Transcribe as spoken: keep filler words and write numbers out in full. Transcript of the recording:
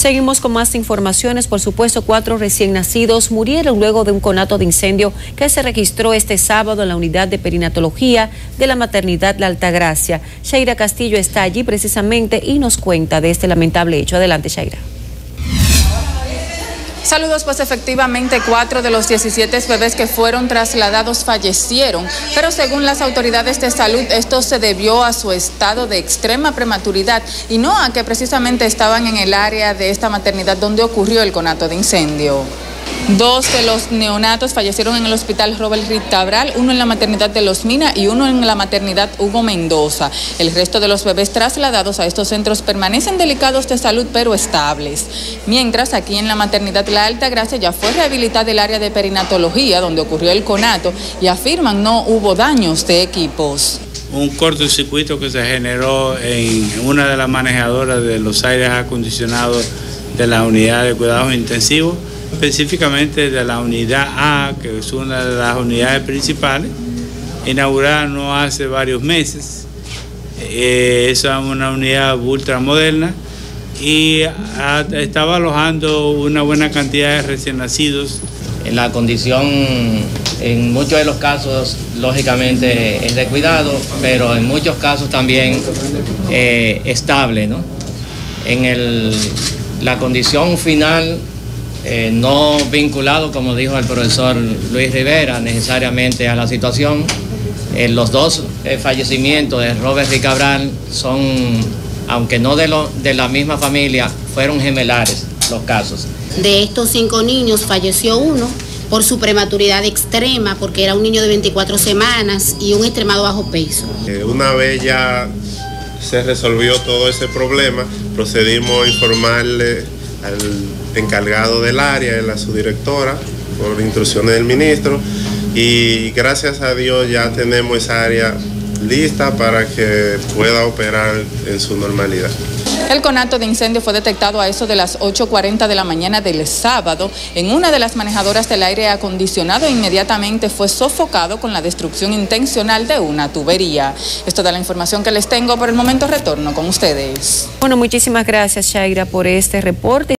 Seguimos con más informaciones. Por supuesto, cuatro recién nacidos murieron luego de un conato de incendio que se registró este sábado en la unidad de perinatología de la maternidad La Altagracia. Shaira Castillo está allí precisamente y nos cuenta de este lamentable hecho. Adelante, Shaira. Saludos, pues efectivamente cuatro de los diecisiete bebés que fueron trasladados fallecieron, pero según las autoridades de salud esto se debió a su estado de extrema prematuridad y no a que precisamente estaban en el área de esta maternidad donde ocurrió el conato de incendio. Dos de los neonatos fallecieron en el hospital Robert Reed Cabral, uno en la maternidad de Los Mina y uno en la maternidad Hugo Mendoza. El resto de los bebés trasladados a estos centros permanecen delicados de salud pero estables. Mientras aquí en la maternidad La Altagracia ya fue rehabilitada el área de perinatología donde ocurrió el conato y afirman no hubo daños de equipos. Un cortocircuito que se generó en una de las manejadoras de los aires acondicionados de la unidad de cuidados intensivos, específicamente de la unidad A, que es una de las unidades principales, inaugurada no hace varios meses. Eh, es una unidad ultramoderna y a, estaba alojando una buena cantidad de recién nacidos. En la condición, en muchos de los casos, lógicamente es de cuidado, pero en muchos casos también eh, estable, ¿no? En el, la condición final, Eh, no vinculado, como dijo el profesor Luis Rivera, necesariamente a la situación. Eh, los dos eh, fallecimientos de Robert Reed Cabral son, aunque no de, lo, de la misma familia, fueron gemelares los casos. De estos cinco niños falleció uno por su prematuridad extrema, porque era un niño de veinticuatro semanas y un extremado bajo peso. Eh, una vez ya se resolvió todo ese problema, procedimos a informarle al encargado del área, la subdirectora, por instrucciones del ministro, y gracias a Dios ya tenemos esa área lista para que pueda operar en su normalidad. El conato de incendio fue detectado a eso de las ocho cuarenta de la mañana del sábado en una de las manejadoras del aire acondicionado e inmediatamente fue sofocado con la destrucción intencional de una tubería. Es toda la información que les tengo. Por el momento retorno con ustedes. Bueno, muchísimas gracias, Shaira, por este reporte.